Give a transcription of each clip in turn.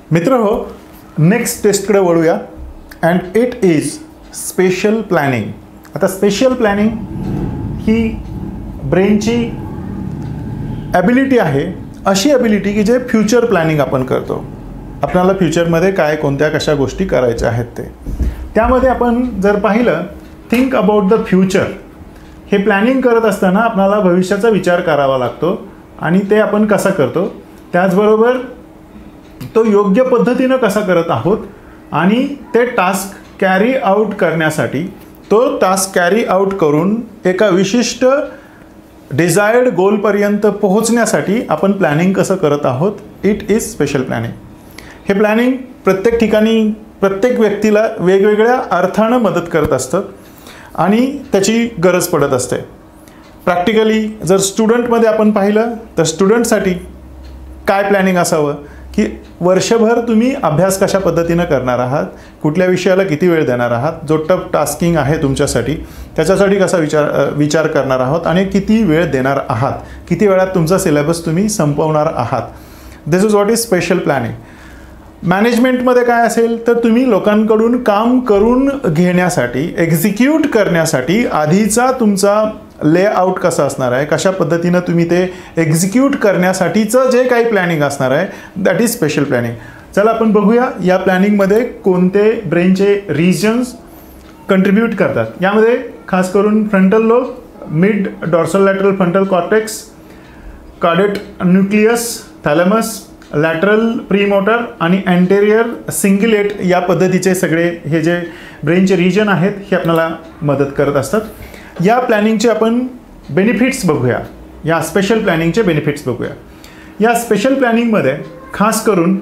मित्रहो, नेक्स्ट टेस्टकडे वळूया. And it is special planning. आता स्पेशल प्लॅनिंग ही ब्रेनची ॲबिलिटी आहे, अशी ॲबिलिटी की जे फ्युचर प्लॅनिंग आपण करतो. आपल्याला फ्युचरमध्ये काय कोणत्या कशा गोष्टी करायच्या आहेत ते, त्यामध्ये आपण जर पाहिलं थिंक अबाउट द फ्युचर, हे प्लॅनिंग करत असताना आपल्याला भविष्याचा विचार करावा लागतो आणि ते आपण कसा करतो, त्याचबरोबर तो योग्य पद्धतीनं कसा करत आहोत आणि ते टास्क कॅरी आउट करण्यासाठी, तो टास्क कॅरी आउट करून एका विशिष्ट डिझायर्ड गोलपर्यंत पोहोचण्यासाठी आपण प्लॅनिंग कसं करत आहोत, इट इज स्पेशल प्लॅनिंग. हे प्लॅनिंग प्रत्येक ठिकाणी प्रत्येक व्यक्तीला वेगवेगळ्या अर्थानं मदत करत असतं आणि त्याची गरज पडत असते. प्रॅक्टिकली जर स्टुडंटमध्ये आपण पाहिलं तर स्टुडंटसाठी काय प्लॅनिंग असावं की वर्षभर तुम्ही अभ्यास कशा पद्धतीनं करणार आहात, कुठल्या विषयाला किती वेळ देणार आहात, जो टफ टास्किंग आहे तुमच्यासाठी त्याच्यासाठी कसा विचार करणार आहोत आणि किती वेळ देणार आहात, किती वेळात तुमचा सिलेबस तुम्ही संपवणार आहात. This is what is special planning. मॅनेजमेंटमध्ये काय असेल तर तुम्ही लोकांकडून काम करून घेण्यासाठी, एक्झिक्यूट करण्यासाठी आधीचा तुमचा लेआउट कसा असणार आहे, कशा पद्धतीनं तुम्ही ते एक्झिक्यूट करण्यासाठीचं जे काही प्लॅनिंग असणार आहे, दॅट इज स्पेशल प्लॅनिंग. चला आपण बघूया या प्लॅनिंगमध्ये कोणते ब्रेनचे रिजन्स कंट्रीब्यूट करतात. यामध्ये खास करून frontal lobe, mid dorsal lateral frontal cortex, cardiac nucleus, thalamus, lateral premotor आणि अँटेरियर सिंग्युलेट या पद्धतीचे सगळे हे जे ब्रेनचे रिजन आहेत हे आपल्याला मदत करत असतात. या प्लॅनिंगचे आपण बेनिफिट्स बघूया, या स्पेशल प्लॅनिंगचे बेनिफिट्स बघूया. या स्पेशल प्लॅनिंगमध्ये खास करून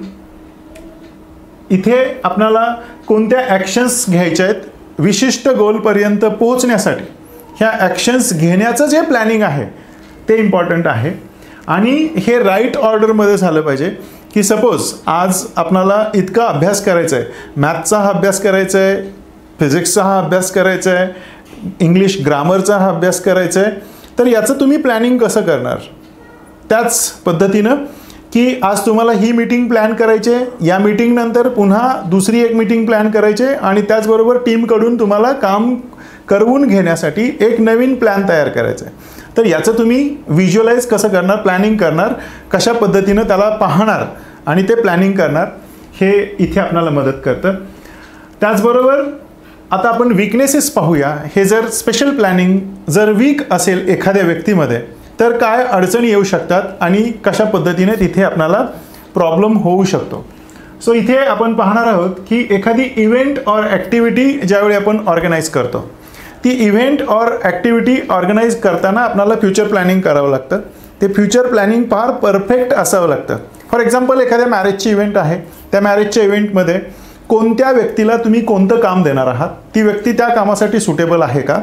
इथे आपल्याला कोणत्या ॲक्शन्स घ्यायच्या आहेत विशिष्ट गोलपर्यंत पोहोचण्यासाठी, ह्या ॲक्शन्स घेण्याचं जे प्लॅनिंग आहे ते इम्पॉर्टंट आहे आणि हे राईट ऑर्डरमध्ये झालं पाहिजे. की सपोज आज आपल्याला इतका अभ्यास करायचा आहे, मॅथचा हा अभ्यास करायचा आहे, फिजिक्सचा हा अभ्यास करायचा आहे, इंग्लिश ग्रामरचा हा अभ्यास करायचा आहे, तर याचं तुम्ही प्लॅनिंग कसं करणार. त्याच पद्धतीनं की आज तुम्हाला ही मीटिंग प्लॅन करायची आहे, या मीटिंगनंतर पुन्हा दुसरी एक मीटिंग प्लॅन करायची आहे आणि त्याचबरोबर टीमकडून तुम्हाला काम करवून घेण्यासाठी एक नवीन प्लॅन तयार करायचा आहे. तर याचं तुम्ही व्हिज्युअलाइज कसं करणार, प्लॅनिंग करणार, कशा पद्धतीनं त्याला पाहणार आणि ते प्लॅनिंग करणार, हे इथे आपल्याला मदत करतं. त्याचबरोबर आता आपण वीकनेसेस पाहूया. हे जर स्पेशल प्लॅनिंग जर वीक असेल एखाद्या व्यक्तीमध्ये तर काय अडचणी येऊ शकतात आणि कशा पद्धतीने तिथे आपल्याला प्रॉब्लेम होऊ शकतो. सो इथे आपण पाहणार आहोत की एखादी इव्हेंट ऑर ॲक्टिव्हिटी ज्यावेळी आपण ऑर्गनाईज करतो, ती इव्हेंट ऑर ॲक्टिव्हिटी ऑर्गनाईज करताना आपल्याला फ्युचर प्लॅनिंग करावं लागतं. ते फ्युचर प्लॅनिंग फार परफेक्ट असावं लागतं. फॉर एक्झाम्पल एखाद्या मॅरेजची इव्हेंट आहे, त्या मॅरेजच्या इव्हेंटमध्ये कोणत्या व्यक्तीला तुम्ही कोणतं काम देणार आहात, ती व्यक्ती त्या कामासाठी सुटेबल आहे का,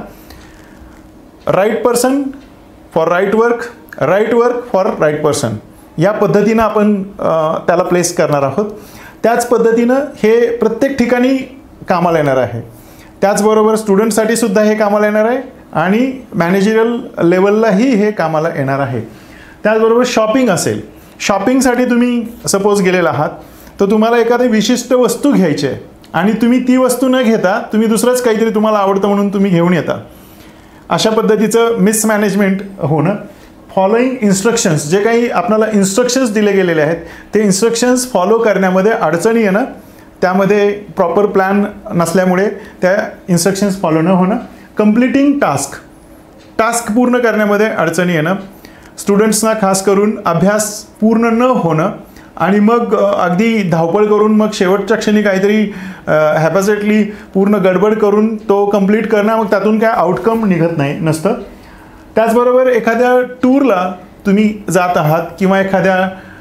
right person for right work, right work for right person, या पद्धतीनं आपण त्याला प्लेस करणार आहोत. त्याच पद्धतीनं हे प्रत्येक ठिकाणी कामाला येणार आहे. त्याचबरोबर स्टुडंटसाठी सुद्धा हे कामाला येणार आहे आणि मॅनेजरियल लेवललाही हे कामाला येणार आहे. त्याचबरोबर शॉपिंग असेल, शॉपिंगसाठी तुम्ही सपोज गेलेला आहात तर तुम्हाला एखादी विशिष्ट वस्तू घ्यायची आहे आणि तुम्ही ती वस्तू न घेता तुम्ही दुसरंच काहीतरी तुम्हाला आवडतं म्हणून तुम्ही घेऊन येता. अशा पद्धतीचं मिसमॅनेजमेंट होणं. फॉलोइंग इन्स्ट्रक्शन्स, जे काही आपल्याला इन्स्ट्रक्शन्स दिले गेलेले आहेत ते इन्स्ट्रक्शन्स फॉलो करण्यामध्ये अडचणी येणं, त्यामध्ये प्रॉपर प्लॅन नसल्यामुळे त्या इन्स्ट्रक्शन्स फॉलो न होणं. कम्प्लिटिंग टास्क पूर्ण करण्यामध्ये अडचणी येणं. स्टुडंट्सना खास करून अभ्यास पूर्ण न होणं आणि मग अगदी धावपळ करून मग शेवटच्या क्षणी काहीतरी हॅपॅसेटली पूर्ण गडबड करून तो कंप्लीट करणं, मग त्यातून काय आउटकम निघत नसतं. त्याचबरोबर एखाद्या टूरला तुम्ही जात आहात किंवा एखाद्या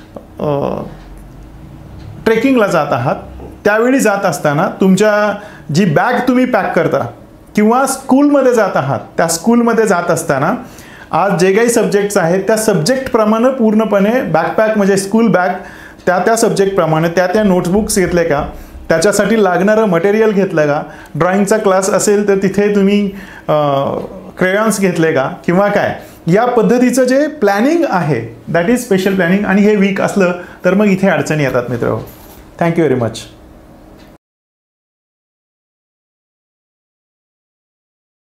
ट्रेकिंगला जात आहात, त्यावेळी जात असताना तुमच्या जी बॅग तुम्ही पॅक करता किंवा स्कूलमध्ये जात आहात, त्या स्कूलमध्ये जात असताना आज जे काही सब्जेक्ट्स आहेत त्या सब्जेक्टप्रमाणे पूर्णपणे बॅकपॅक म्हणजे स्कूल बॅग त्या सब्जेक्टप्रमाणे त्या नोटबुक्स घेतले का, त्याच्यासाठी लागणारं मटेरियल घेतलं का, ड्रॉइंगचा क्लास असेल तर तिथे तुम्ही क्रेयॉन्स घेतले का किंवा काय, या पद्धतीचं जे प्लॅनिंग आहे दॅट इज स्पेशल प्लॅनिंग. आणि हे वीक असलं तर मग इथे अडचणी येतात मित्र. Thank you very much.